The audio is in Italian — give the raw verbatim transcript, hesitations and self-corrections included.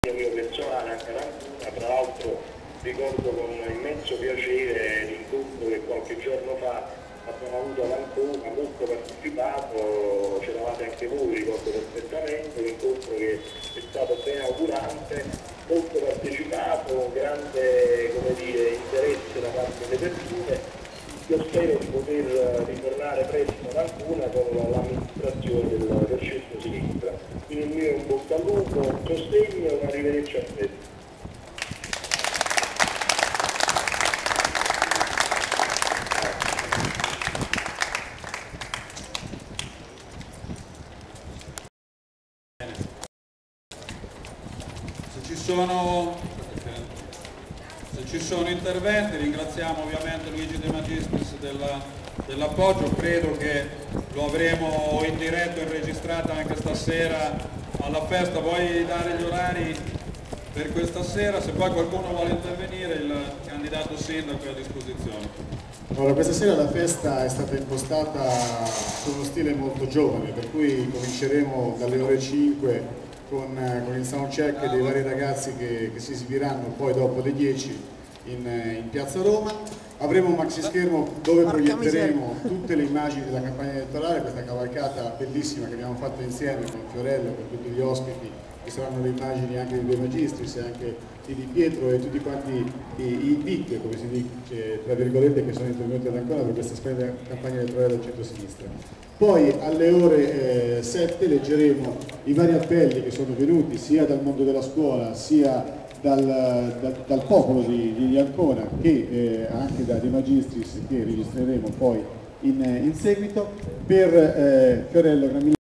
mio personale anche a Ancona. Tra l'altro ricordo con immenso piacere l'incontro che qualche giorno fa abbiamo avuto ad Ancona, molto partecipato, c'eravate anche voi, ricordo perfettamente, un incontro che è stato ben augurante, molto partecipato, grande, come dire, interesse da parte delle persone. Io spero di poter ritornare presto ad Ancona con l'amministrazione del, del centro-sinistra. Quindi il mio è un bocca al lupo, un sostegno e un arrivederci a presto. Se ci sono, se ci sono interventi, ringraziamo ovviamente Luigi De Magistris dell'appoggio, credo che lo avremo in diretta e registrata anche stasera alla festa. Vuoi dare gli orari per questa sera? Se poi qualcuno vuole intervenire, il candidato sindaco è a disposizione. Allora, questa sera la festa è stata impostata con uno stile molto giovane, per cui cominceremo dalle ore cinque con, con il soundcheck dei vari ragazzi che, che si esibiranno poi dopo le dieci in, in Piazza Roma. Avremo un maxi schermo dove proietteremo tutte le immagini della campagna elettorale, questa cavalcata bellissima che abbiamo fatto insieme con Fiorello, con tutti gli ospiti, che saranno le immagini anche di De Magistris e anche di Di Pietro e tutti quanti i, i V I C, come si dice, tra virgolette, che sono intervenuti ad Ancona per questa splendida campagna elettorale del centro-sinistra. Poi alle ore eh, sette leggeremo i vari appelli che sono venuti sia dal mondo della scuola sia dal, da, dal popolo di, di Ancona che eh, anche da De Magistris, che registreremo poi in, in seguito per eh, Fiorello Gramiglia.